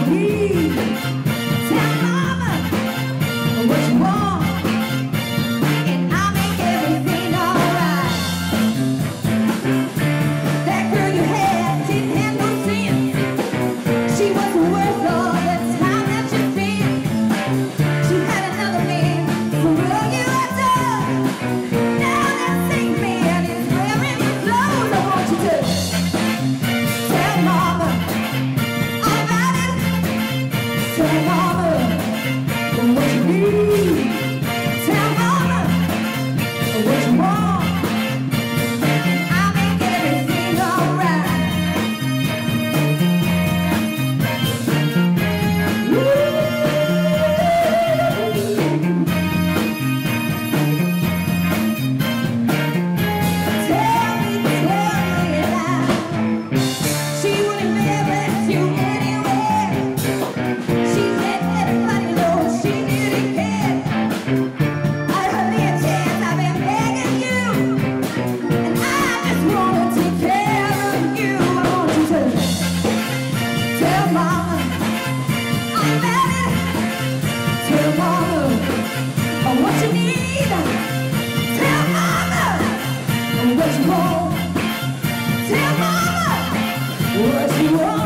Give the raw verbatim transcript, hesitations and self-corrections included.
need. Tell mama what you want, and I'll make everything alright. That girl you had didn't have no sense. She wasn't worth all the time that you spent. She had another man who loved you at all. Now that same man is wearing your clothes. I want you to tell mama all about it. Tell mama what you need. Tell mama what you want. I'll make everything alright. Tell me, tell me now. She wouldn't embarrass you anywhere. She let everybody know she didn't care. I heard me a chance, I've been begging you, and I just wanna take care of you. I want you to tell mama all about it. Tell mama what you need. Tell mama what you want. Tell mama what you want.